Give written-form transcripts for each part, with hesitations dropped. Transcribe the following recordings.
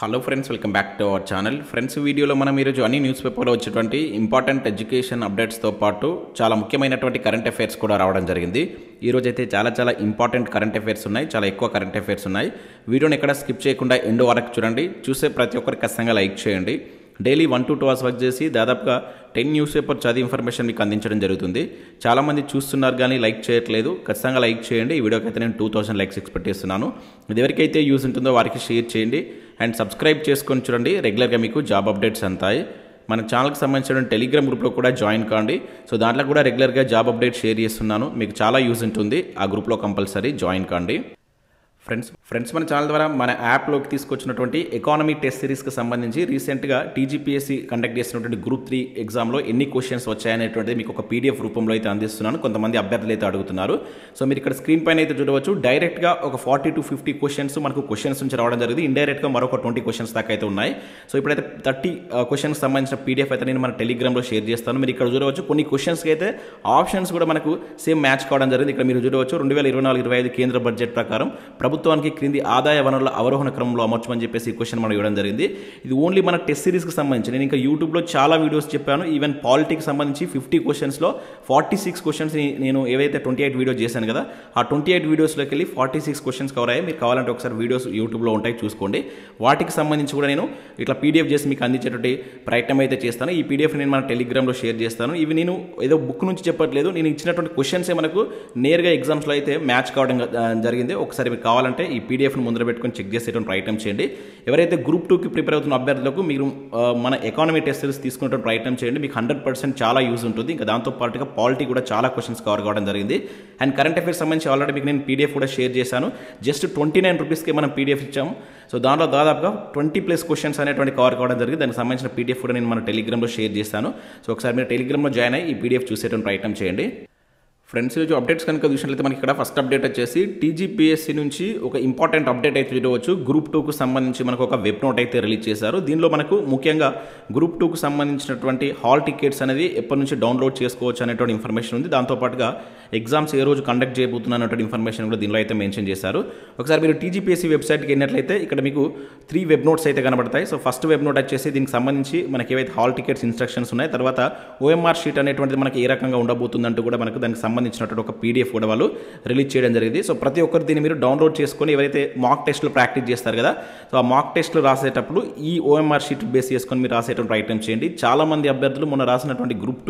Hello friends, welcome back to our channel. Friends, వీడియోలో మనం ఈరోజు అన్ని న్యూస్ పేపర్లో వచ్చేటువంటి ఇంపార్టెంట్ ఎడ్యుకేషన్ అప్డేట్స్తో పాటు చాలా ముఖ్యమైనటువంటి కరెంట్ అఫైర్స్ కూడా రావడం జరిగింది. ఈరోజు అయితే చాలా ఇంపార్టెంట్ కరెంట్ అఫైర్స్ ఉన్నాయి, చాలా ఎక్కువ కరెంట్ అఫైర్స్ ఉన్నాయి. వీడియోని ఎక్కడ స్కిప్ చేయకుండా ఎండ్ వరకు చూడండి. చూసే ప్రతి ఒక్కరికి ఖచ్చితంగా లైక్ చేయండి. డైలీ 1 to 2 hours వర్క్ చేసి దాదాపుగా 10 న్యూస్ పేపర్ చదివి ఇన్ఫర్మేషన్ మీకు అందించడం జరుగుతుంది. చాలామంది చూస్తున్నారు కానీ లైక్ చేయట్లేదు. ఖచ్చితంగా లైక్ చేయండి. ఈ వీడియోకి అయితే నేను 2000 లైక్స్ ఎక్స్పెక్ట్ చేస్తున్నాను. ఇది ఎవరికైతే యూజ్ ఉంటుందో వారికి షేర్ చేయండి అండ్ సబ్స్క్రైబ్ చేసుకొని చూడండి. రెగ్యులర్గా మీకు జాబ్ అప్డేట్స్ అంతాయి. మన ఛానల్కి సంబంధించిన టెలిగ్రామ్ గ్రూప్లో కూడా జాయిన్ కాండి. సో దాంట్లో కూడా రెగ్యులర్గా జాబ్ అప్డేట్ షేర్ చేస్తున్నాను. మీకు చాలా యూజ్ ఉంటుంది. ఆ గ్రూప్లో కంపల్సరీ జాయిన్ కాండి. ఫ్రెండ్స్ మన ఛానల్ ద్వారా మన యాప్లోకి తీసుకొచ్చినటువంటి ఎకానమీ టెస్ట్ సిరీస్కి సంబంధించి రీసెంట్గా టీజీపీఎస్సీ కండక్ట్ చేసినటువంటి గ్రూప్ 3 ఎగ్జామ్లో ఎన్ని క్వశ్చన్స్ వచ్చాయనేటువంటిది మీకు ఒక పీడిఎఫ్ రూపంలో అయితే అందిస్తున్నాను. కొంతమంది అభ్యర్థులు అయితే అడుగుతున్నారు. సో మీరు ఇక్కడ స్క్రీన్ పైన అయితే చూడవచ్చు. డైరెక్ట్గా ఒక 40 to 50 క్వశ్చన్స్ మనకు క్వశ్చన్స్ నుంచి రావడం జరిగింది. ఇండైరెక్ట్గా మరొక 20 క్వశ్చన్స్ దాకా అయితే ఉన్నాయి. సో ఇప్పుడైతే 30 క్వశ్చన్స్ సంబంధించిన పీడిఎఫ్ అయితే నేను మన టెలిగ్రామ్లో షేర్ చేస్తాను. మీరు ఇక్కడ చూడవచ్చు. కొన్ని క్వశ్చన్స్కి అయితే ఆప్షన్స్ కూడా మనకు సేమ్ మ్యాచ్ కావడం జరిగింది. ఇక్కడ మీరు చూడవచ్చు. 2024-25 కేంద్ర బడ్జెట్ ప్రకారం ప్రభుత్వానికి క్రింది ఆదాయ వనరుల అవరోహణ క్రమంలో అమర్చమని చెప్పేసి ఈ క్వశ్చన్ మనం ఇవ్వడం జరిగింది. ఇది ఓన్లీ మన టెస్ట్ సిరీస్కి సంబంధించి. నేను ఇంకా యూట్యూబ్లో చాలా వీడియోస్ చెప్పాను. ఈవెన్ పాలిటిక్స్ సంబంధించి 50 క్వశ్చన్స్లో 46 క్వశ్చన్స్ నేను ఏవైతే 28 వీడియోస్ చేశాను కదా, ఆ 28 వీడియోస్లోకి వెళ్ళి 46 క్వశ్చన్స్ కవర్ అయ్యాయి. మీరు కావాలంటే ఒకసారి వీడియోస్ యూట్యూబ్లో ఉంటాయి, చూసుకోండి. వాటికి సంబంధించి కూడా నేను ఇట్లా పీడిఎఫ్ చేసి మీకు అందించేటువంటి ప్రయత్నం అయితే చేస్తాను. ఈ పీడిఎఫ్ నేను మన టెలిగ్రామ్లో షేర్ చేస్తాను. ఇవి నేను ఏదో బుక్ నుంచి చెప్పట్లేదు. నేను ఇచ్చినటువంటి క్వశ్చన్సే మనకు నేరుగా ఎగ్జామ్స్లో అయితే మ్యాచ్ కావడం జరిగింది. ఒకసారి మీకు కావాలంటే ఈ పీడిఎఫ్ను ముందర పెట్టుకొని చెక్ చేసేటువంటి ప్రయత్నం చేయండి. ఎవరైతే గ్రూప్ 2కి ప్రిపేర్ అవుతున్న అభ్యర్థులకు మీరు మన ఎకానమీ టెస్ట్ సిరీస్ తీసుకునేటువంటి ప్రయత్నం చేయండి. మీకు 100% చాలా యూజ్ ఉంటుంది. ఇంకా దాంతో పాటుగా పాలిటీ కూడా చాలా క్వశ్చన్స్ కవర్ కావడం జరిగింది. అండ్ కరెంట్ అఫైర్స్ సంబంధించి ఆల్రెడీ మీకు నేను పీడిఎఫ్ కూడా షేర్ చేశాను. జస్ట్ 29 రూపీస్కి మనం పీడిఎఫ్ ఇచ్చాము. సో దాంట్లో దాదాపుగా 20+ క్వశ్చన్స్ అనేటువంటి కవర్ కావడం జరిగింది. దానికి సంబంధించిన పీడిఎఫ్ కూడా నేను మన టెలిగ్రామ్లో షేర్ చేస్తాను. సో ఒకసారి మీరు టెలిగ్రామ్లో జాయిన్ అయ్యి ఈ పీడిఎఫ్ చూసేటువంటి ప్రయత్నం చేయండి. ఫ్రెండ్స్, ఈరోజు అప్డేట్స్ కనుక చూసినట్లయితే మనకి ఇక్కడ ఫస్ట్ అప్డేట్ వచ్చేసి టీజీపీఎస్సీ నుంచి ఒక ఇంపార్టెంట్ అప్డేట్ అయితే చూడవచ్చు. గ్రూప్ 2కు సంబంధించి మనకు ఒక వెబ్ నోట్ అయితే రిలీజ్ చేశారు. దీనిలో మనకు ముఖ్యంగా గ్రూప్ 2కు సంబంధించినటువంటి హాల్ టికెట్స్ అనేది ఎప్పటి నుంచి డౌన్లోడ్ చేసుకోవచ్చు అనేటువంటి ఇన్ఫర్మేషన్ ఉంది. దాంతోపాటుగా ఎగ్జామ్స్ ఏ రోజు కండక్ట్ చేయబోతున్నటువంటి ఇన్ఫర్మేషన్ కూడా దీనిలో అయితే మెన్షన్ చేశారు. ఒకసారి మీరు టీజీపీఎస్సీ వెబ్సైట్కి వెళ్ళినట్లయితే ఇక్కడ మీకు 3 వెబ్ నోట్స్ అయితే కనబడతాయి. సో ఫస్ట్ వెబ్ నోట్ వచ్చేసి దీనికి సంబంధించి మనకి ఏవైతే హాల్ టికెట్స్ ఇన్స్ట్రక్షన్స్ ఉన్నాయి, తర్వాత ఓఎంఆర్ షీట్ అనేటువంటిది మనకి ఏ రకంగా ఉండబోతుందంటూ కూడా మనకు దానికి సంబంధించినటువంటి ఒక పీడిఎఫ్ కూడా వాళ్ళు రిలీజ్ చేయడం జరిగింది. సో ప్రతి ఒక్కరు దీన్ని మీరు డౌన్లోడ్ చేసుకొని ఎవరైతే మాక్ టెస్ట్లు ప్రాక్టీస్ చేస్తారు కదా, సో ఆ మాక్ టెస్ట్లు రాసేటప్పుడు ఈ ఓఎంఆర్ షీట్ బేస్ చేసుకొని మీరు రాసేటువంటి ప్రయత్నం చేయండి. చాలా మంది అభ్యర్థులు మొన్న రాసినటువంటి గ్రూప్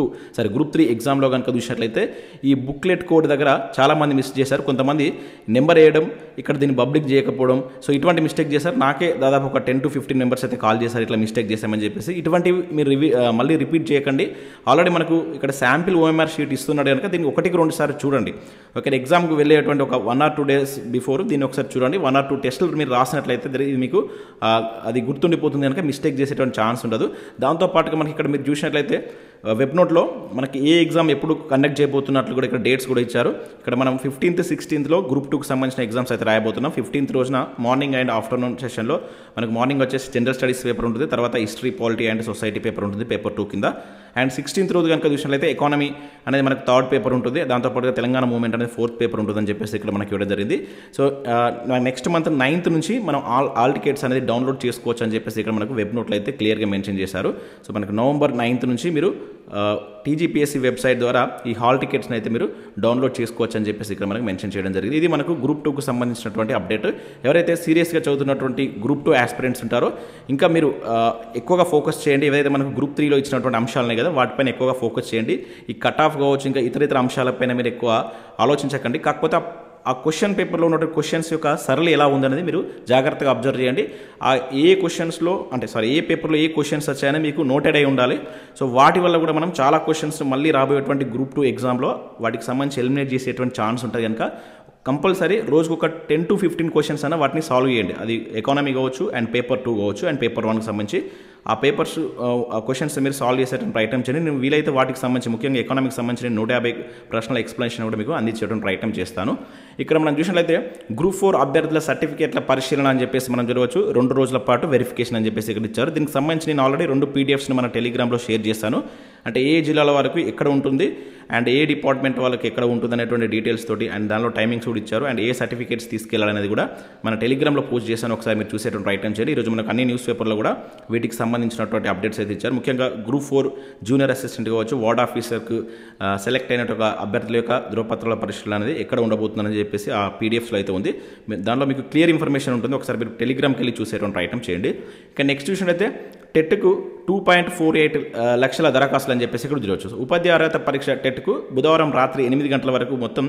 3 ఎగ్జామ్లో కనుక చూసినట్లయితే ఈ బుక్లెట్ కోడ్ దగ్గర చాలా మంది మిస్ చేశారు. కొంతమంది నెంబర్ వేయడం, ఇక్కడ దీన్ని పబ్లిక్ చేయకపోవడం, సో ఇటువంటి మిస్టేక్ చేశారు. నాకే దాదాపు ఒక 10 to 15 మెంబర్స్ అయితే కాల్ చేశారు ఇట్లా మిస్టేక్ చేశామని చెప్పేసి. ఇటువంటివి మీరు మళ్ళీ రిపీట్ చేయకండి. ఆల్రెడీ మనకు ఇక్కడ శాంపిల్ ఓఎంఆర్ షీట్ ఇస్తున్నాడు కనుక దీన్ని 1-2 సార్లు చూడండి. ఓకే, ఎగ్జామ్కి వెళ్ళేటువంటి ఒక 1 or 2 days బిఫోర్ దీన్ని ఒకసారి చూడండి. 1 or 2 టెస్టులు మీరు రాసినట్లయితే ఇది మీకు అది గుర్తుండిపోతుంది కనుక మిస్టేక్ చేసేటువంటి ఛాన్స్ ఉండదు. దాంతోపాటుగా మనకి ఇక్కడ మీరు చూసినట్లయితే వెబ్ నోట్లో మనకి ఏ ఎగ్జామ్ ఎప్పుడు కండక్ట్ చేయబోతున్నట్లు కూడా ఇక్కడ డేట్స్ కూడా ఇచ్చారు. ఇక్కడ మనం 15th, 16th గ్రూప్ 2కి సంబంధించిన ఎగ్జామ్స్ అయితే రాయబోతున్నాం. 15th రోజున మార్నింగ్ అండ్ ఆఫ్టర్నూన్ సెషన్లో మనకు మార్నింగ్ వచ్చేసి జనరల్ స్టడీస్ పేపర్ ఉంటుంది, తర్వాత history, polity and society paper ఉంటుంది పేపర్ 2 కింద. అండ్ 16th రోజు కనుక చూసినట్లయితే ఎకానమీ అనేది మనకు 3rd పేపర్ ఉంటుంది. దాంతోపాటుగా తెలంగాణ మూవ్మెంట్ అనేది 4th పేపర్ ఉంటుందని చెప్పేసి ఇక్కడ మనకి ఇవ్వడం జరిగింది. సో నెక్స్ట్ మంత్ 9th నుంచి మనం ఆల్ టికెట్స్ అనేది డౌన్లోడ్ చేసుకోవచ్చు అని చెప్పేసి ఇక్కడ మనకు వెబ్ నోట్లో అయితే క్లియర్గా మెన్షన్ చేశారు. సో మనకు November 9th నుంచి మీరు టీజీపీఎస్సీ వెబ్సైట్ ద్వారా ఈ హాల్ టికెట్స్ని అయితే మీరు డౌన్లోడ్ చేసుకోవచ్చు అని చెప్పేసి ఇక్కడ మనకు మెన్షన్ చేయడం జరిగింది. ఇది మనకు గ్రూప్ 2కు సంబంధించినటువంటి అప్డేట్. ఎవరైతే సీరియస్గా చదువుతున్నటువంటి గ్రూప్ 2 ఆస్పిరెంట్స్ ఉంటారో ఇంకా మీరు ఎక్కువగా ఫోకస్ చేయండి. ఏదైతే మనకు గ్రూప్ 3లో ఇచ్చినటువంటి అంశాలనే కదా, వాటిపైన ఎక్కువగా ఫోకస్ చేయండి. ఈ కట్ ఆఫ్ కావచ్చు, ఇంకా ఇతర అంశాలపైన మీరు ఎక్కువ ఆలోచించకండి. కాకపోతే ఆ క్వశ్చన్ పేపర్లో ఉన్న క్వశ్చన్స్ యొక్క సరళి ఎలా ఉందనేది మీరు జాగ్రత్తగా అబ్జర్వ్ చేయండి. ఏ క్వశ్చన్స్లో ఏ పేపర్లో ఏ క్వశ్చన్స్ వచ్చాయని మీకు నోటెడ్ అయి ఉండాలి. సో వాటి వల్ల కూడా మనం చాలా క్వశ్చన్స్ మళ్ళీ రాబోయేటువంటి గ్రూప్ 2 ఎగ్జామ్లో వాటికి సంబంధించి ఎలిమినేట్ చేసేటువంటి ఛాన్స్ ఉంటుంది కనుక కంపల్సరీ రోజుకు ఒక 10 to 15 క్వశ్చన్స్ అయినా వాటిని సాల్వ్ చేయండి. అది ఎకానమీ కావచ్చు, అండ్ పేపర్ 2 కావచ్చు, అండ్ పేపర్ 1కి సంబంధించి ఆ పేపర్స్ క్వశ్చన్స్ మీరు సాల్వ్ చేసేటువంటి ప్రయత్నం చేయండి. నేను వీలైతే వాటికి సంబంధించి ముఖ్యంగా ఎకానమీకి సంబంధించిన 150 ప్రశ్నల ఎక్స్ప్లెనేషన్ కూడా మీకు అందించేటువంటి ప్రయత్నం చేస్తాను. ఇక్కడ మనం చూసినట్లయితే గ్రూప్ 4 అభ్యర్థుల సర్టిఫికేట్ల పరిశీలన అని చెప్పేసి మనం చూడవచ్చు. 2 రోజుల పాటు వెరిఫికేషన్ అని చెప్పేసి ఇక్కడ ఇచ్చారు. దీనికి సంబంధించి నేను ఆల్రెడీ 2 PDFs మన టెలిగ్రామ్లో షేర్ చేస్తాను. అంటే ఏ జిల్లాల వరకు ఎక్కడ ఉంటుంది అండ్ ఏ డిపార్ట్మెంట్ వాళ్ళకి ఎక్కడ ఉంటుంది అనేటువంటి డీటెయిల్స్ తోటి అండ్ దానిలో టైమింగ్స్ కూడా ఇచ్చారు అండ్ ఏ సర్టిఫికేట్స్ తీసుకెళ్లాలనేది కూడా మన టెలిగ్రామ్లో పోస్ట్ చేశాను. ఒకసారి మీరు చూసేటువంటి ప్రయత్నం చేయండి. ఈరోజు మనకు అన్ని న్యూస్ పేపర్లో కూడా వీటికి సంబంధించినటువంటి అప్డేట్స్ అయితే ఇచ్చారు. ముఖ్యంగా గ్రూప్ 4 జూనియర్ అసిస్టెంట్ కావచ్చు, వార్డ్ ఆఫీసర్కు సెలెక్ట్ అయినట్టు అభ్యర్థుల యొక్క ధృవపత్రాల పరిశీలన అనేది ఎక్కడ ఉండబోతుందని చెప్పేసి ఆ పీడిఎఫ్స్లో అయితే ఉంది. దానిలో మీకు క్లియర్ ఇన్ఫర్మేషన్ ఉంటుంది. ఒకసారి మీరు టెలిగ్రామ్కి వెళ్ళి చూసేటువంటి ప్రయత్నం చేయండి. ఇక నెక్స్ట్ చూసినట్టయితే టెట్కు 2.48 లక్షల దరఖాస్తులు అని చెప్పేసి ఇక్కడ చూడవచ్చు. ఉపాధ్యాయ అర్హత పరీక్ష టెట్కు బుధవారం రాత్రి 8 గంటల వరకు మొత్తం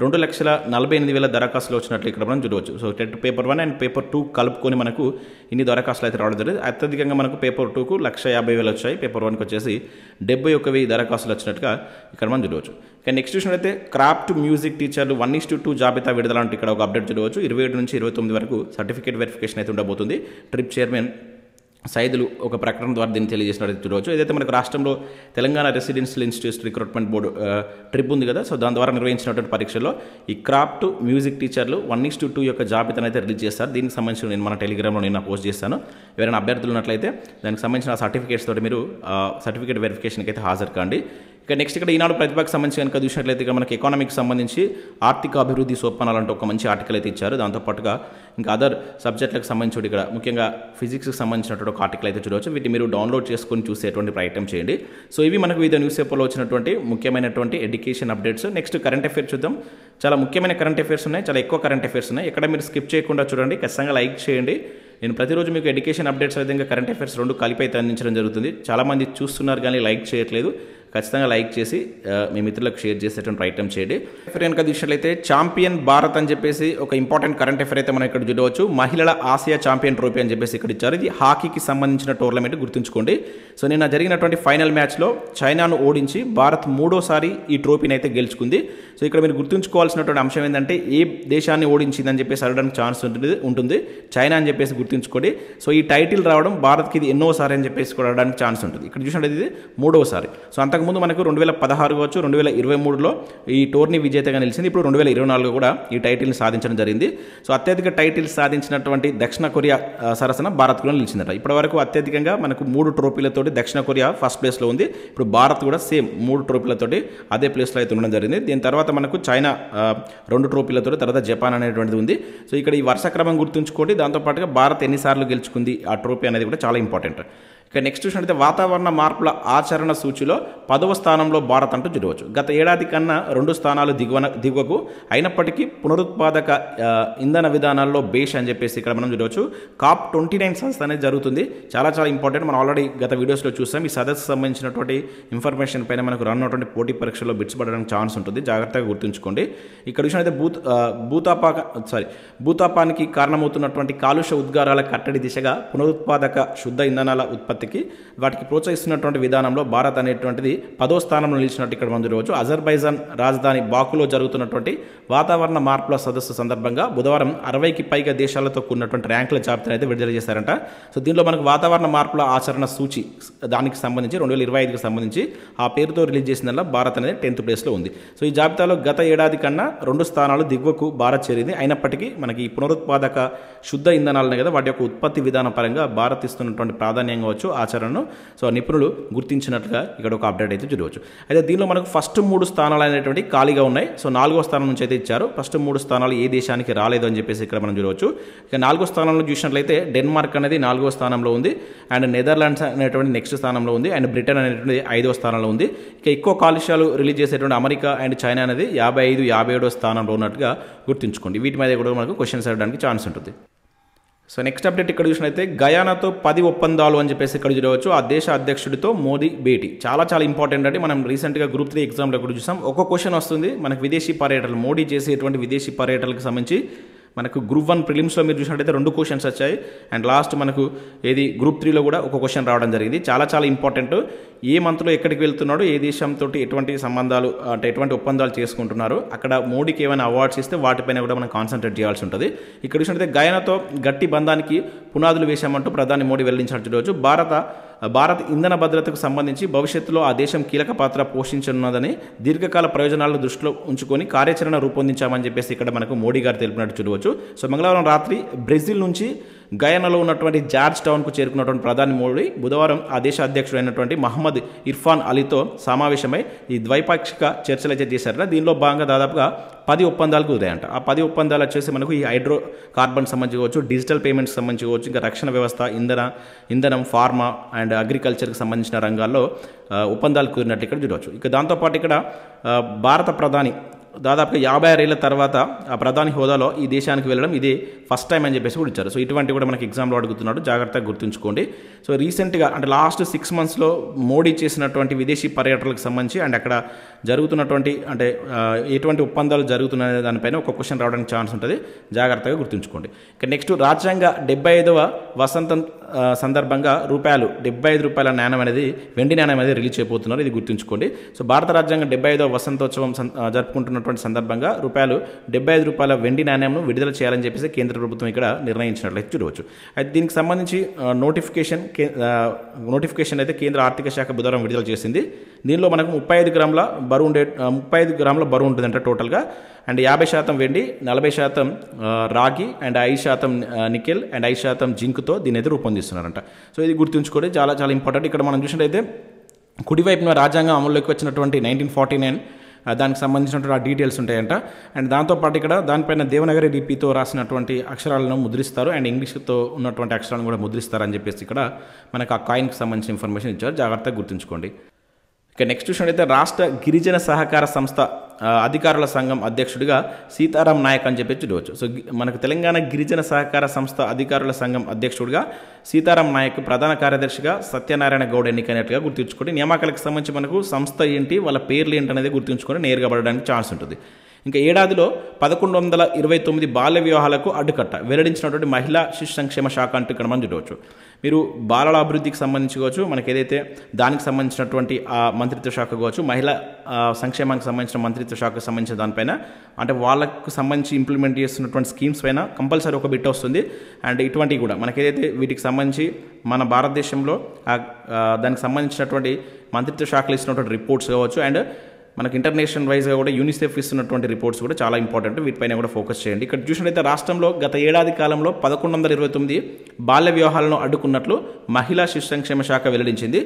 2,48,000 దరఖాస్తులు వచ్చినట్లు ఇక్కడ మనం చూడవచ్చు. So TET paper 1 and paper 2 కలుపుకొని మనకు ఇన్ని దరఖాస్తులు అయితే రావడం జరిగింది. అత్యధికంగా మనకు పేపర్ 2కు 1,50,000 వచ్చాయి. పేపర్ 1కి వచ్చేసి 71,000 దరఖాస్తులు వచ్చినట్టుగా ఇక్కడ మనం చూడవచ్చు. ఇక నెక్స్ట్ చూసినట్లయితే క్రాఫ్ట్ మ్యూజిక్ టీచర్లు 1:2 జాబితా విడుదల అంటే ఇక్కడ ఒక అప్డేట్ చూడవచ్చు. 27 నుంచి 29 వరకు సర్టిఫికేట్ వెరిఫికేషన్ అయితే ఉండబోతుంది. ట్రిప్ చైర్మన్ సైదులు ఒక ప్రకటన ద్వారా దీన్ని తెలియజేసినట్టు చూడవచ్చు. ఏదైతే మనకు రాష్ట్రంలో Telangana residential institute recruitment board ట్రిప్ ఉంది కదా, సో దాని ద్వారా నిర్వహించినటువంటి పరీక్షలో ఈ క్రాఫ్ట్ మ్యూజిక్ టీచర్లు 1:2 యొక్క జాబితాను అయితే రిలీజ్ చేస్తారు. దీనికి సంబంధించి నేను మన టెలిగ్రామ్లో నిన్న పోస్ట్ చేస్తాను. ఎవరైనా అభ్యర్థులు ఉన్నట్లయితే దానికి సంబంధించిన సర్టిఫికేట్స్ తోటి మీరు సర్టిఫికేట్ వెరిఫికేషన్కి అయితే హాజరు కాండి. ఇక నెక్స్ట్ ఇక్కడ ఈనాడు ప్రతిభకు సంబంధించి కనుక చూసినట్లయితే ఇక్కడ మనకి ఎకానమీకి సంబంధించి ఆర్థిక అభివృద్ధి సోపానాలు అంటే ఒక మంచి ఆర్టికల్ అయితే ఇచ్చారు. దాంతోపాటుగా ఇంకా అదర్ సబ్జెక్టులకు సంబంధించి ఇక్కడ ముఖ్యంగా ఫిజిక్స్కి సంబంధించినటువంటి ఒక ఆర్టికల్ అయితే చూడవచ్చు. వీటిని మీరు డౌన్లోడ్ చేసుకొని చూసేటువంటి ప్రయత్నం చేయండి. సో ఇవి మనకు వివిధ న్యూస్ పేపర్లో వచ్చినటువంటి ముఖ్యమైనటువంటి education updates. Next current affairs చూద్దాం. చాలా ముఖ్యమైన కరెంట్ అఫైర్స్ ఉన్నాయి, చాలా ఎక్కువ కరెంట్ అఫైర్స్ ఉన్నాయి. ఎక్కడ మీరు స్కిప్ చేయకుండా చూడండి, ఖచ్చితంగా లైక్ చేయండి. నేను ప్రతిరోజు మీకు ఎడ్యుకేషన్ అప్డేట్స్ విధంగా కరెంట్ అఫైర్స్ 2 కలిపి అయితే అందించడం జరుగుతుంది. చాలామంది చూస్తున్నారు కానీ లైక్ చేయట్లేదు. ఖచ్చితంగా లైక్ చేసి మీ మిత్రులకు షేర్ చేసేటువంటి ప్రయత్నం చేయండి. కనుక చూసినట్లయితే ఛాంపియన్ భారత్ అని చెప్పేసి ఒక ఇంపార్టెంట్ కరెంట్ అఫైర్ అయితే మనం ఇక్కడ చూడవచ్చు. మహిళల ఆసియా ఛాంపియన్ ట్రోఫీ అని చెప్పేసి ఇక్కడ ఇచ్చారు. ఇది హాకీకి సంబంధించిన టోర్నమెంట్ గుర్తుంచుకోండి. సో నిన్న జరిగినటువంటి ఫైనల్ మ్యాచ్లో చైనాను ఓడించి భారత్ 3వ సారి ఈ ట్రోఫీని అయితే గెలుచుకుంది. సో ఇక్కడ మీరు గుర్తుంచుకోవాల్సినటువంటి అంశం ఏంటంటే ఏ దేశాన్ని ఓడించిందని చెప్పేసి అడగడానికి ఛాన్స్ ఉంటుంది. చైనా అని చెప్పేసి గుర్తుంచుకోండి. సో ఈ టైటిల్ రావడం భారత్కి ఇది ఎన్నోసారి అని చెప్పేసి కూడా అడగడానికి ఛాన్స్ ఉంటుంది. ఇక్కడ చూసినట్టు ఇది 3వ సారి. సో అంతకుముందు మనకు 2016 కావచ్చు, 2023లో ఈ టోర్నీ విజేతగా నిలిచింది. ఇప్పుడు 2024 కూడా ఈ టైటిల్ని సాధించడం జరిగింది. సో అత్యధిక టైటిల్స్ సాధించినటువంటి దక్షిణ కొరియా సరసన భారత్ కూడా నిలిచిందట. ఇప్పటివరకు అత్యధికంగా మనకు 3 ట్రోఫీలతోటి దక్షిణ కొరియా ఫస్ట్ ప్లేస్లో ఉంది. ఇప్పుడు భారత్ కూడా సేమ్ 3 ట్రోఫీలతోటి అదే ప్లేస్లో అయితే ఉండడం జరిగింది. దీని తర్వాత మనకు చైనా 2 ట్రోఫీలతో, తర్వాత జపాన్ అనేటువంటిది ఉంది. సో ఇక్కడ ఈ వరుస క్రమం గుర్తుంచుకోండి. దాంతోపాటుగా భారత్ ఎన్నిసార్లు గెలుచుకుంది ఆ ట్రోఫీ అనేది కూడా చాలా ఇంపార్టెంట్. ఇక నెక్స్ట్ చూసినట్లయితే వాతావరణ మార్పుల ఆచరణ సూచిలో 10వ స్థానంలో భారత్ అంటూ చూడవచ్చు. గత ఏడాది కన్నా 2 స్థానాలు దిగువకు అయినప్పటికీ పునరుత్పాదక ఇంధన విధానాల్లో బేష్ అని చెప్పేసి ఇక్కడ మనం చూడవచ్చు. COP29 సదస్సు అనేది జరుగుతుంది. చాలా చాలా ఇంపార్టెంట్. మనం ఆల్రెడీ గత వీడియోస్లో చూసాం. ఈ సదస్సుకు సంబంధించినటువంటి ఇన్ఫర్మేషన్ పైన మనకు రానున్నటువంటి పోటీ పరీక్షల్లో బిట్స్ పడడానికి ఛాన్స్ ఉంటుంది. జాగ్రత్తగా గుర్తుంచుకోండి. ఇక్కడ చూసినట్లయితే భూతాపానికి కారణమవుతున్నటువంటి కాలుష్య ఉద్గారాల కట్టడి దిశగా పునరుత్పాదక శుద్ధ ఇంధనాల ఉత్పత్తికి వాటికి ప్రోత్సహిస్తున్నటువంటి విధానంలో భారత్ అనేటువంటిది 10వ స్థానంలో నిలిచినట్టు ఇక్కడ మనం చూడవచ్చు. అజర్బైజాన్ రాజధాని బాకులో జరుగుతున్నటువంటి వాతావరణ మార్పుల సదస్సు సందర్భంగా బుధవారం 60కి పైగా దేశాలతో కూడినటువంటి ర్యాంకుల జాబితాను అయితే విడుదల చేశారంట. సో దీనిలో మనకు వాతావరణ మార్పుల ఆచరణ సూచి దానికి సంబంధించి 2025కి సంబంధించి ఆ పేరుతో రిలీజ్ చేసిన భారత్ అనేది 10th ప్లేస్లో ఉంది. సో ఈ జాబితాలో గత ఏడాది కన్నా 2 స్థానాలు దిగువకు భారత్ చేరింది. అయినప్పటికీ మనకి ఈ పునరుత్పాదక శుద్ధ ఇంధనాలను కదా వాటి యొక్క ఉత్పత్తి విధాన పరంగా భారత్ ఇస్తున్నటువంటి ప్రాధాన్యం కావచ్చు, ఆచరణను సో నిపుణులు గుర్తించినట్లుగా ఇక్కడ ఒక అప్డేట్ అయితే చూడవచ్చు. అయితే దీనిలో మనకు ఫస్ట్ 3 స్థానాలు అనేటువంటి ఖాళీగా ఉన్నాయి. సో 4వ స్థానం నుంచి అయితే ఇచ్చారు. ఫస్ట్ 3 స్థానాలు ఏ దేశానికి రాలేదు అని చెప్పేసి ఇక్కడ మనం చూడవచ్చు. ఇక 4వ స్థానంలో చూసినట్లయితే డెన్మార్క్ అనేది 4వ స్థానంలో ఉంది. అండ్ నెదర్లాండ్స్ అనేటువంటి నెక్స్ట్ స్థానంలో ఉంది. అండ్ బ్రిటన్ అనేటువంటి 5వ స్థానంలో ఉంది. ఇక ఎక్కువ కాలుష్యాలు రిలీజ్ చేసేటువంటి అమెరికా అండ్ చైనా అనేది 55, 57వ స్థానంలో ఉన్నట్టుగా గుర్తుంచుకోండి. వీటి మీద కూడా మనకు క్వశ్చన్స్ అడగడానికి ఛాన్స్ ఉంటుంది. సో నెక్స్ట్ అప్డేట్ ఇక్కడ చూసినట్లయితే గయానాతో 10 ఒప్పందాలు అని చెప్పేసి ఇక్కడ చూడవచ్చు. ఆ దేశ అధ్యక్షుడితో మోదీ భేటీ. చాలా చాలా ఇంపార్టెంట్ అండి. మనం రీసెంట్గా గ్రూప్ 3 ఎగ్జామ్లో కూడా చూసాం. ఒక క్వశ్చన్ వస్తుంది మనకు విదేశీ పర్యటనలు, మోడీ చేసేటువంటి విదేశీ పర్యటనలకు సంబంధించి మనకు గ్రూప్ 1 ప్రిలిమ్స్లో మీరు చూసినట్టయితే 2 క్వశ్చన్స్ వచ్చాయి. అండ్ లాస్ట్ మనకు గ్రూప్ 3లో కూడా ఒక క్వశ్చన్ రావడం జరిగింది. చాలా చాలా ఇంపార్టెంట్. ఏ మంత్లో ఎక్కడికి వెళ్తున్నాడు, ఏ దేశంతో ఎటువంటి సంబంధాలు అంటే ఎటువంటి ఒప్పందాలు చేసుకుంటున్నారు, అక్కడ మోడీకి ఏమైనా అవార్డ్స్ ఇస్తే వాటిపైన కూడా మనం కాన్సన్ట్రేట్ చేయాల్సి ఉంటుంది. ఇక్కడ చూసినట్టయితే గయానాతో గట్టి బంధానికి పునాదులు వేశామంటూ ప్రధాని మోడీ వెల్లడించినట్టు చూడవచ్చు. భారత్ ఇంధన భద్రతకు సంబంధించి భవిష్యత్తులో ఆ దేశం కీలక పాత్ర పోషించనున్నదని దీర్ఘకాల ప్రయోజనాలను దృష్టిలో ఉంచుకొని కార్యాచరణ రూపొందించామని చెప్పేసి ఇక్కడ మనకు మోడీ గారు తెలిపినట్టు చూడవచ్చు. సో మంగళవారం రాత్రి బ్రెజిల్ నుంచి గయానాలో ఉన్నటువంటి జార్జ్ టౌన్కు చేరుకున్నటువంటి ప్రధాని మోడీ బుధవారం ఆ దేశ అధ్యక్షుడైనటువంటి మహమ్మద్ ఇర్ఫాన్ అలీతో సమావేశమై ఈ ద్వైపాక్షిక చర్చలు అయితే చేశారట. దీనిలో భాగంగా దాదాపుగా 10 ఒప్పందాలు కుదిరాయంట. ఆ 10 ఒప్పందాలు వచ్చేసి మనకు ఈ హైడ్రో కార్బన్ సంబంధించి కావచ్చు, డిజిటల్ పేమెంట్స్ సంబంధించి కావచ్చు, ఇంకా రక్షణ వ్యవస్థ, ఇంధనం, ఫార్మా అండ్ అగ్రికల్చర్కి సంబంధించిన రంగాల్లో ఒప్పందాలు కుదిరినట్టు ఇక్కడ చూడవచ్చు. ఇక దాంతోపాటు ఇక్కడ భారత ప్రధాని దాదాపుగా 56 ఏళ్ల తర్వాత ఆ ప్రధాని హోదాలో ఈ దేశానికి వెళ్ళడం ఇది ఫస్ట్ టైం అని చెప్పేసి కూడా ఇచ్చారు. సో ఇటువంటి కూడా మనకి ఎగ్జామ్లో అడుగుతున్నాడు, జాగ్రత్తగా గుర్తుంచుకోండి. సో రీసెంట్గా అంటే లాస్ట్ 6 monthsలో మోడీ చేసినటువంటి విదేశీ పర్యటనలకు సంబంధించి అండ్ అక్కడ జరుగుతున్నటువంటి అంటే ఎటువంటి ఒప్పందాలు జరుగుతున్నాయనే దానిపైన ఒక క్వశ్చన్ రావడానికి ఛాన్స్ ఉంటుంది, జాగ్రత్తగా గుర్తుంచుకోండి. ఇక నెక్స్ట్ రాజ్యాంగ 75వ వసంతం సందర్భంగా రూ. 75 నాణ్యం అనేది వెండి నాణ్యం అనేది రిలీజ్ చేయబోతున్నారు, ఇది గుర్తుంచుకోండి. సో భారత రాజ్యాంగం 75వ వసంతోత్సవం జరుపుకుంటున్నటువంటి సందర్భంగా రూ. 75 వెండి నాణ్యంను విడుదల చేయాలని చెప్పేసి కేంద్ర ప్రభుత్వం ఇక్కడ నిర్ణయించినట్లయితే చూడవచ్చు. అయితే దీనికి సంబంధించి నోటిఫికేషన్ అయితే కేంద్ర ఆర్థిక శాఖ బుధవారం విడుదల చేసింది. దీనిలో మనకు 35 గ్రాముల బరువు ఉంటుందంట టోటల్గా. అండ్ 50% వెండి, 40% రాగి అండ్ 5% నికెల్ అండ్ 5% జింక్తో దీని అయితే రూపొందిస్తున్నారంట. సో ఇది గుర్తుంచుకోండి, చాలా చాలా ఇంపార్టెంట్. ఇక్కడ మనం చూసినట్టయితే కుడివైపున రాజ్యాంగం అమల్లోకి వచ్చినటువంటి 1949 దానికి సంబంధించినటువంటి ఆ డీటెయిల్స్ ఉంటాయంట. అండ్ దాంతోపాటు ఇక్కడ దానిపైన దేవనగరి లిపితో రాసినటువంటి అక్షరాలను ముద్రిస్తారు అండ్ ఇంగ్లీష్తో ఉన్నటువంటి అక్షరాలను కూడా ముద్రిస్తారని చెప్పేసి ఇక్కడ మనకు ఆ కాయిన్కి సంబంధించిన ఇన్ఫర్మేషన్ ఇచ్చారు, జాగ్రత్తగా గుర్తుంచుకోండి. ఇక నెక్స్ట్ చూసినట్టయితే రాష్ట్ర గిరిజన సహకార సంస్థ అధికారుల సంఘం అధ్యక్షుడిగా సీతారాం నాయక్ అని చెప్పి చూడవచ్చు. సో మనకు తెలంగాణ గిరిజన సహకార సంస్థ అధికారుల సంఘం అధ్యక్షుడిగా సీతారాం నాయక్, ప్రధాన కార్యదర్శిగా సత్యనారాయణ గౌడ్ ఎన్నికైనట్లుగా గుర్తుంచుకోండి. నియామకాలకు సంబంధించి మనకు సంస్థ ఏంటి, వాళ్ళ పేర్లు ఏంటి అనేది గుర్తుంచుకొని నేరుగా పడడానికి ఛాన్స్ ఉంటుంది. ఇంకా ఏడాదిలో 1129 బాల్య వివాహాలకు అడ్డుకట్ట వెల్లడించినటువంటి మహిళా శిశు సంక్షేమ శాఖ అంటూ ఇక్కడ మనం చూడవచ్చు. మీరు బాలల అభివృద్ధికి సంబంధించి కావచ్చు, మనకి ఏదైతే దానికి సంబంధించినటువంటి ఆ మంత్రిత్వ శాఖ కావచ్చు, మహిళా సంక్షేమానికి సంబంధించిన మంత్రిత్వ శాఖకు సంబంధించిన దానిపైన అంటే వాళ్ళకు సంబంధించి ఇంప్లిమెంట్ చేస్తున్నటువంటి స్కీమ్స్ పైన కంపల్సరీ ఒక బిట్ వస్తుంది. అండ్ ఇటువంటివి కూడా మనకి ఏదైతే వీటికి సంబంధించి మన భారతదేశంలో దానికి సంబంధించినటువంటి మంత్రిత్వ శాఖలు ఇస్తున్నటువంటి రిపోర్ట్స్ కావచ్చు, అండ్ మనకి ఇంటర్నేషనల్ వైజ్గా కూడా యూనిసెఫ్ ఇస్తున్నటువంటి రిపోర్ట్స్ కూడా చాలా ఇంపార్టెంట్, వీటిపైన కూడా ఫోకస్ చేయండి. ఇక్కడ చూసినట్లయితే రాష్ట్రంలో గత ఏడాది కాలంలో 1129 బాల్య వివాహాలను అడ్డుకున్నట్లు మహిళా శిశు సంక్షేమ శాఖ వెల్లడించింది.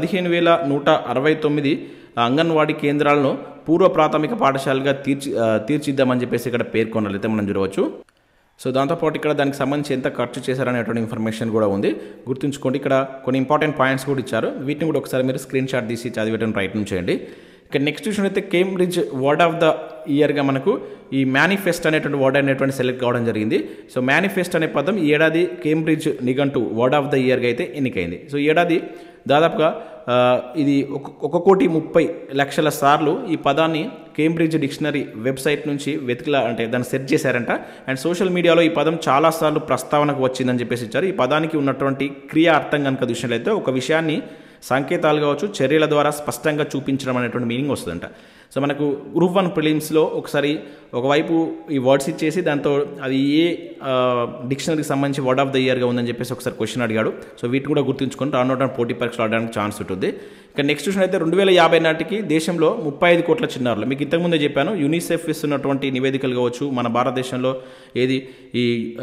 15,169 అంగన్వాడీ కేంద్రాలను పూర్వ ప్రాథమిక పాఠశాలగా తీర్చిద్దామని చెప్పేసి ఇక్కడ పేర్కొన్నట్లయితే మనం చూడవచ్చు. సో దాంతోపాటు ఇక్కడ దానికి సంబంధించి ఎంత ఖర్చు చేశారనేటువంటి ఇన్ఫర్మేషన్ కూడా ఉంది, గుర్తుంచుకోండి. ఇక్కడ కొన్ని ఇంపార్టెంట్ పాయింట్స్ కూడా ఇచ్చారు, వీటిని కూడా ఒకసారి మీరు స్క్రీన్ షాట్ తీసి చదివేయడం ప్రయత్నం చేయండి. ఇక నెక్స్ట్ చూసినట్లయితే కేంబ్రిడ్జ్ వర్డ్ ఆఫ్ ద ఇయర్గా మనకు ఈ మేనిఫెస్ట్ అనేటువంటి వర్డ్ అనేటువంటి సెలెక్ట్ కావడం జరిగింది. సో మేనిఫెస్ట్ అనే పదం ఈ ఏడాది కేంబ్రిడ్జ్ నిఘంటు వర్డ్ ఆఫ్ ద ఇయర్గా అయితే ఎన్నికైంది. సో ఈ ఏడాది దాదాపుగా ఇది 1,30,00,000 సార్లు ఈ పదాన్ని కేంబ్రిడ్జ్ డిక్షనరీ వెబ్సైట్ నుంచి అంటే దాన్ని సెర్చ్ చేశారంట. అండ్ సోషల్ మీడియాలో ఈ పదం చాలాసార్లు ప్రస్తావనకు వచ్చిందని చెప్పేసి ఇచ్చారు. ఈ పదానికి ఉన్నటువంటి క్రియా అర్థం కనుక చూసినట్లయితే ఒక విషయాన్ని సంకేతాలు కావచ్చు, చర్యల ద్వారా స్పష్టంగా చూపించడం అనేటువంటి మీనింగ్ వస్తుందంట. సో మనకు గ్రూప్ 1 ప్రిలిమ్స్లో ఒకవైపు ఈ వర్డ్స్ ఇచ్చేసి దాంతో అది ఏ డిక్షనరీకి సంబంధించి వర్డ్ ఆఫ్ ద ఇయర్గా ఉందని చెప్పేసి ఒకసారి క్వశ్చన్ అడిగాడు. సో వీటిని కూడా గుర్తుంచుకొని రానున్న పోటీ పరీక్షలు ఆడడానికి ఛాన్స్ ఉంటుంది. ఇక నెక్స్ట్ చూసినట్లయితే 2050 నాటికి దేశంలో 35 కోట్ల చిన్నారులు, మీకు ఇంతకుముందే చెప్పాను యూనిసెఫ్ ఇస్తున్నటువంటి నివేదికలు కావచ్చు, మన భారతదేశంలో ఈ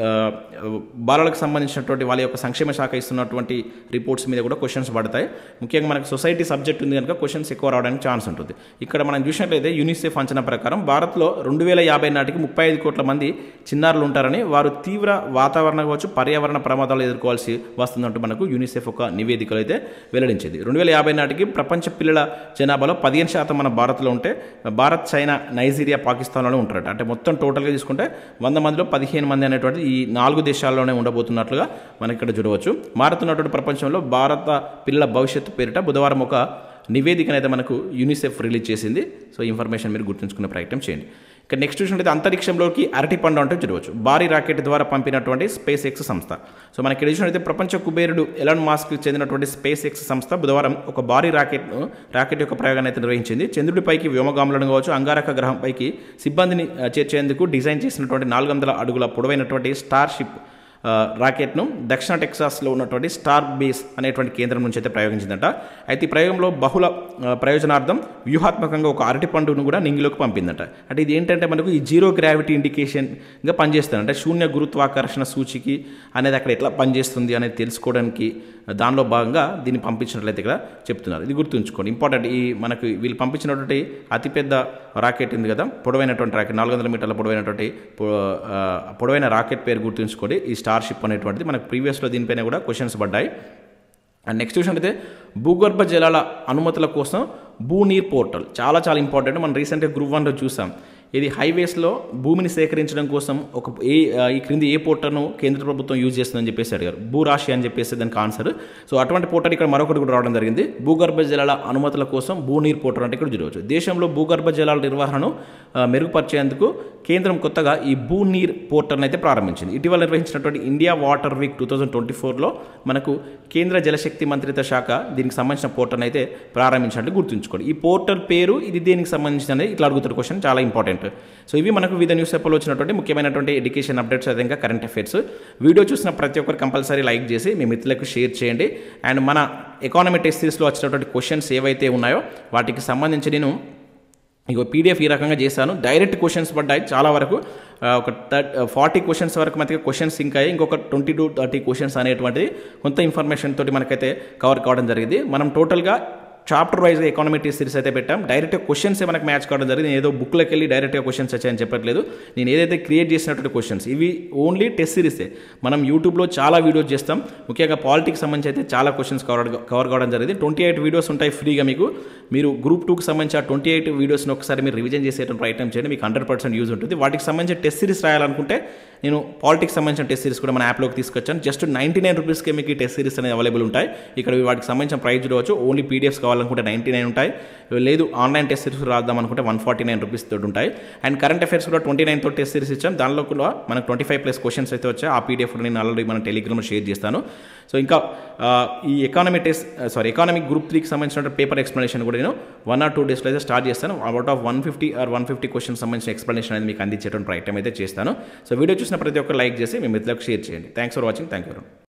బాలలకు సంబంధించినటువంటి వాళ్ళ యొక్క సంక్షేమ శాఖ ఇస్తున్నటువంటి రిపోర్ట్స్ మీద కూడా క్వశ్చన్స్ పడతాయి. ముఖ్యంగా మనకు సొసైటీ సబ్జెక్ట్ ఉంది కనుక క్వశ్చన్స్ ఎక్కువ రావడానికి ఛాన్స్ ఉంటుంది. ఇక్కడ మనం చూసినట్లయితే యూనిసెఫ్ అంచనా ప్రకారం భారత్లో 2050 నాటికి 35 కోట్ల మంది చిన్నారులు ఉంటారని, వారు తీవ్ర వాతావరణ కావచ్చు, పర్యావరణ ప్రమాదాలు ఎదుర్కోవాల్సి వస్తుందంటూ మనకు యూనిసెఫ్ ఒక నివేదికలు అయితే వెల్లడించింది. 2050 నాటికి ప్రపంచ పిల్లల జనాభాలో 15% మన భారత్లో ఉంటే, భారత్, చైనా, నైజీరియా, పాకిస్తాన్లోనే ఉంటారట. అంటే మొత్తం టోటల్గా తీసుకుంటే 100 మందిలో 15 మంది అనేటువంటి ఈ 4 దేశాల్లోనే ఉండబోతున్నట్లుగా మనం ఇక్కడ చూడవచ్చు. మారుతున్నటువంటి ప్రపంచంలో భారత పిల్లల భవిష్యత్తు పేరిట బుధవారం ఒక నివేదికనైతే మనకు యూనిసెఫ్ రిలీజ్ చేసింది. సో ఇన్ఫర్మేషన్ మీరు గుర్తుంచుకునే ప్రయత్నం చేయండి. ఇక నెక్స్ట్ చూసినట్లయితే అంతరిక్షంలోకి అరటిపండు అంటే చూడవచ్చు. భారీ రాకెట్ ద్వారా పంపినటువంటి స్పేస్ ఎక్స్ సంస్థ. సో మనకి చూసినట్లయితే ప్రపంచ కుబేరుడు ఎలాన్ మాస్క్కి చెందినటువంటి స్పేస్ ఎక్స్ సంస్థ బుధవారం ఒక భారీ రాకెట్ యొక్క ప్రయోగాన్ని అయితే నిర్వహించింది. చంద్రుడిపైకి వ్యోమగాములను కావచ్చు, అంగారక గ్రహంపైకి సిబ్బందిని చేర్చేందుకు డిజైన్ చేసినటువంటి 400 అడుగుల పొడవైనటువంటి స్టార్ షిప్ రాకెట్ను దక్షిణ టెక్సాస్లో ఉన్నటువంటి స్టార్ బేస్ అనేటువంటి కేంద్రం నుంచి అయితే ప్రయోగించిందట. అయితే ఈ ప్రయోగంలో బహుళ ప్రయోజనార్థం వ్యూహాత్మకంగా ఒక అరటి పండును కూడా నింగిలోకి పంపిందట. అంటే ఇది ఏంటంటే మనకు ఈ జీరో గ్రావిటీ ఇండికేషన్గా పనిచేస్తుంది. అంటే శూన్య గురుత్వాకర్షణ సూచికి అనేది అక్కడ ఎట్లా పనిచేస్తుంది అనేది తెలుసుకోవడానికి దానిలో భాగంగా దీన్ని పంపించినట్లయితే ఇక్కడ చెప్తున్నారు. ఇది గుర్తుంచుకోండి, ఇంపార్టెంట్. ఈ మనకు వీళ్ళు పంపించినటువంటి అతిపెద్ద రాకెట్ ఉంది కదా, పొడవైనటువంటి రాకెట్, 400 మీటర్ల పొడవైన రాకెట్ పేరు గుర్తుంచుకోండి, ఈ స్టార్షిప్ అనేటువంటిది. మనకు ప్రీవియస్లో దీనిపైన కూడా క్వశ్చన్స్ పడ్డాయి. అండ్ నెక్స్ట్ క్వశ్చన్ అయితే భూగర్భ జలాల అనుమతుల కోసం భూనీర్ పోర్టల్ చాలా చాలా ఇంపార్టెంట్. మనం రీసెంట్గా గ్రూప్ 1లో చూసాం. ఇది హైవేస్లో భూమిని సేకరించడం కోసం ఈ క్రింది ఏ పోర్టల్ను కేంద్ర ప్రభుత్వం యూజ్ చేస్తుందని చెప్పేసి అడిగారు. భూరాశి అని చెప్పేసి దానికి ఆన్సర్. సో అటువంటి పోర్టల్ ఇక్కడ మరొకటి కూడా రావడం జరిగింది. భూగర్భ జలాల అనుమతుల కోసం భూనీర్ పోర్టల్ అంటే ఇక్కడ చూడవచ్చు. దేశంలో భూగర్భ జలాల నిర్వహణను మెరుగుపరిచేందుకు కేంద్రం కొత్తగా ఈ భూనీర్ పోర్టల్ని అయితే ప్రారంభించింది. ఇటీవల నిర్వహించినటువంటి ఇండియా వాటర్ వీక్ 2024లో మనకు కేంద్ర జలశక్తి మంత్రిత్వ శాఖ దీనికి సంబంధించిన పోర్టల్ అయితే ప్రారంభించినట్లు గుర్తుంచుకోండి. ఈ పోర్టల్ పేరు ఇది దేనికి సంబంధించిన ఇట్లా అడుగుతున్న క్వశ్చన్ చాలా ఇంపార్టెంట్. సో ఇవి మనకు వివిధ న్యూస్ పేపర్లో వచ్చినటువంటి ముఖ్యమైనటువంటి ఎడ్యుకేషన్ అప్డేట్స్, అదేవిధంగా కరెంట్ అఫైర్స్. వీడియో చూసిన ప్రతి ఒక్కరు కంపల్సరీ లైక్ చేసి మీ మిత్రులకు షేర్ చేయండి. అండ్ మన ఎకానమీ టెస్ట్ సిరీస్లో వచ్చినటువంటి క్వశ్చన్స్ ఏవైతే ఉన్నాయో వాటికి సంబంధించి నేను ఇక పీడిఎఫ్ ఈ రకంగా చేశాను. డైరెక్ట్ క్వశ్చన్స్ పడ్డాయి చాలా వరకు, ఒక 40 క్వశ్చన్స్ వరకు మనకి క్వశ్చన్స్ ఇంకా ఇంకొక 20 to 30 క్వశ్చన్స్ అనేటువంటిది కొంత ఇన్ఫర్మేషన్ తోటి మనకైతే కవర్ కావడం జరిగింది. మనం టోటల్గా చాప్టర్ వైజ్గా ఎకానమీ టెస్ట్ సిరీస్ అయితే పెట్టాం. డైరెక్ట్గా క్వశ్చన్స్ మనకు మ్యాచ్ కావడం జరిగింది. నేను ఏదో బుక్లోకి వెళ్ళి డైరెక్ట్గా క్వశ్చన్స్ వచ్చాయని చెప్పట్లేదు. నేను ఏదైతే క్రియేట్ చేసినటువంటి క్వశ్చన్స్ ఇవి ఓన్లీ టెస్ట్ సిరీసే. మనం యూట్యూబ్లో చాలా వీడియోస్ చేస్తాం, ముఖ్యంగా పాలిటిక్స్ సంబంధించి అయితే చాలా క్వశ్చన్స్ కవర్ కావడం జరిగింది. 28 వీడియోస్ ఉంటాయి ఫ్రీగా మీకు. మీరు గ్రూప్ 2కి సంబంధించి ఆ 28 వీడియోస్ని ఒకసారి మీరు రివిజన్ చేసేటువంటి ప్రయత్నం చేయండి, మీకు 100% యూజ్ ఉంటుంది. వాటికి సంబంధించిన టెస్ట్ సిరీస్ రాయాలనుకుంటే నేను పాలిటిక్స్ సంబంధించిన టెస్ట్ సిరీస్ కూడా మన యాప్లోకి తీసుకొచ్చాను. జస్ట్ 99 రూపీస్కే మీకు ఈ టెస్ట్ సిరీస్ అనేది అవైలబుల్ ఉంటాయి. ఇక్కడ వాటికి సంబంధించిన ప్రైస్ చూడవచ్చు. ఓన్లీ పీడిఎఫ్స్ కావాలనుకుంటే 99 ఉంటాయి, లేదు ఆన్లైన్ టెస్ట్ సిరీస్ రాద్దాం అనుకుంటే 149 రూపీస్ తోటి ఉంటాయి. అండ్ కరెంట్ అఫైర్స్ కూడా 29 తో టెస్ట్ సిరీస్ ఇచ్చాం. దానిలో కూడా మనకు 25+ క్వశ్చన్స్ అయితే వచ్చాయి. ఆ పీడిఎఫ్ నేను ఆల్రెడీ మన టెలిగ్రామ్లో షేర్ చేస్తాను. సో ఇంకా ఈ ఎకానమిక్ గ్రూప్ 3కి సంబంధించిన పేపర్ ఎక్స్ప్లెనేషన్ కూడా నేను 1 or 2 డేస్లో అయితే స్టార్ట్ చేస్తాను. అవుట్ ఆఫ్ 150 క్వశ్చన్స్ సంబంధించిన ఎక్స్ప్లెనేషన్ అనేది మీకు అందించేటువంటి ప్రయత్నం అయితే చేస్తాను. సో వీడియో చూసిన ప్రతి ఒక్కరు లైక్ చేసి మీ మిత్రులకు షేర్ చేయండి. Thanks for watching. Thank you.